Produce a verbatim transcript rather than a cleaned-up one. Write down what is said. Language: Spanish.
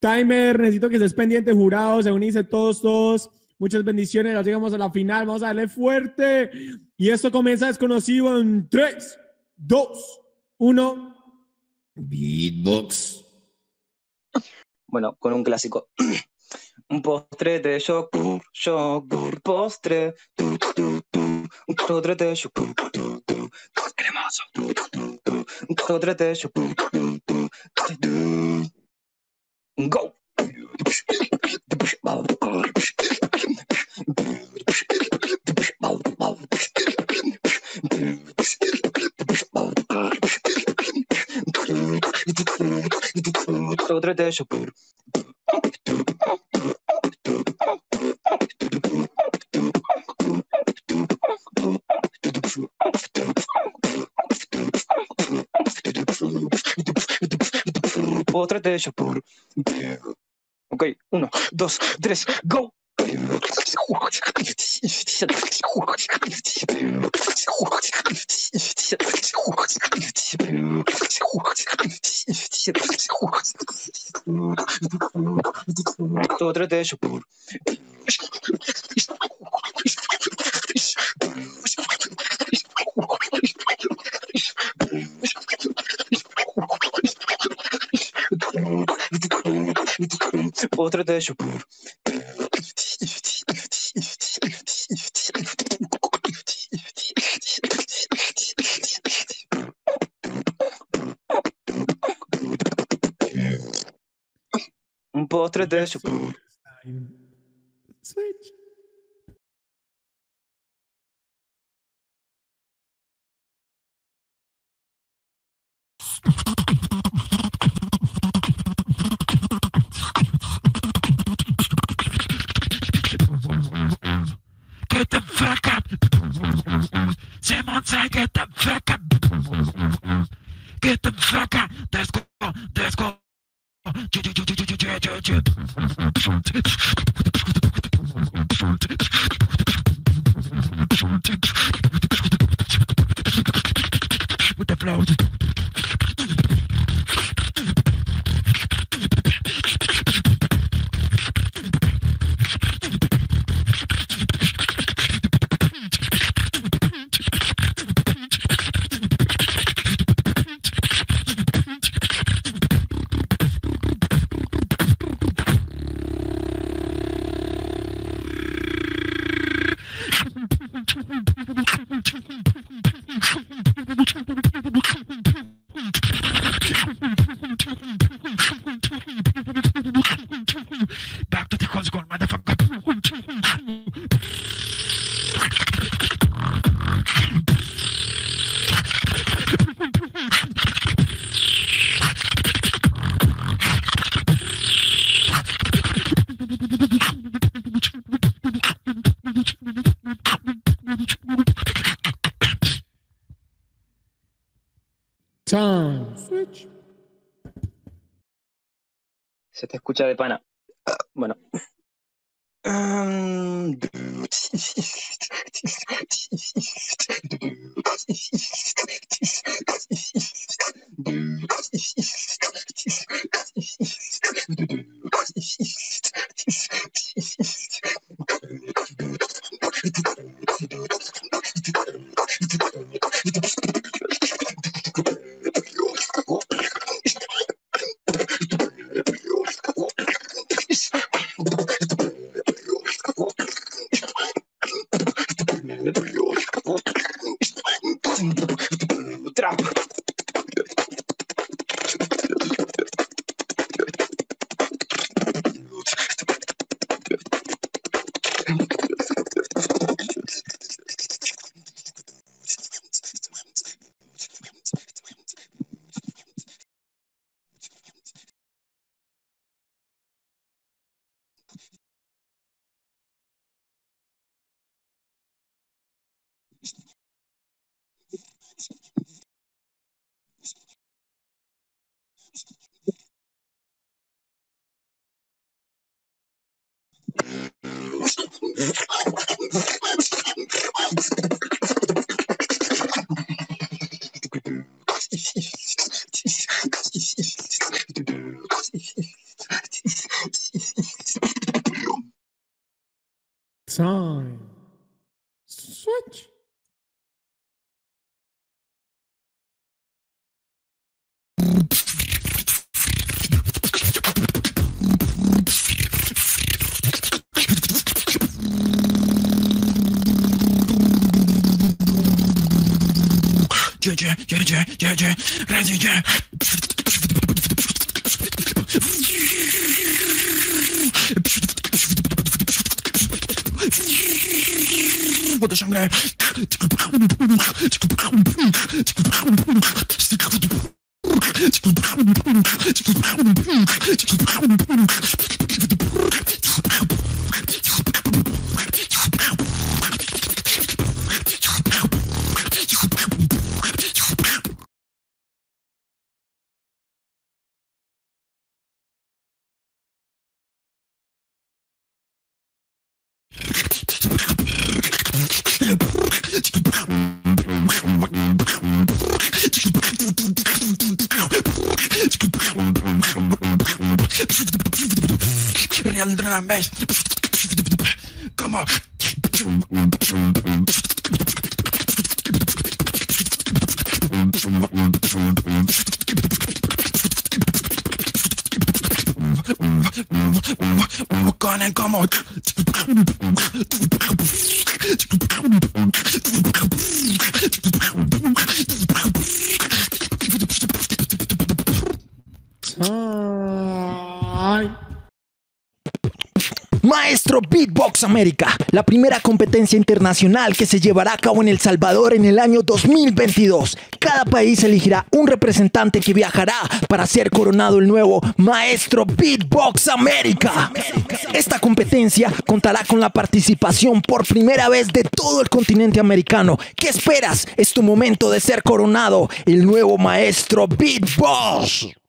Timer, necesito que estés pendiente, jurados, se unirse todos, todos. Muchas bendiciones, ya llegamos a la final, vamos a darle fuerte. Y esto comienza desconocido en tres, dos, uno. Beatbox. Bueno, con un clásico. Un postre de yogur, yogur, postre, tu, tu, tu. Un postre de yogur, tu, tu, cremoso, tu, tu, tu. Un postre de yogur, tu, tu, tu. Go. Postre de yogur. Postre de yogur. Ok, uno, dos, tres, go. Postre de yogur. Postre de yogur. Un postre de yogur. Switch. Get the fuck up. Someone say get the fuck up. Get the fuck up. Let's go. Let's go. With the flow. Back to the consequence, motherfucker. Time. Switch. Se te escucha de pana. Bueno. Um, Trap. Time. Switch. Yeah, yeah, yeah, yeah, yeah, yeah, yeah, yeah. Bota sangre. Real drum and bass. Come on. Con and come on. Time. Maestro Beatbox América, la primera competencia internacional que se llevará a cabo en El Salvador en el año dos mil veintidós. Cada país elegirá un representante que viajará para ser coronado el nuevo Maestro Beatbox América. Esta competencia contará con la participación por primera vez de todo el continente americano. ¿Qué esperas? Es tu momento de ser coronado el nuevo Maestro Beatbox.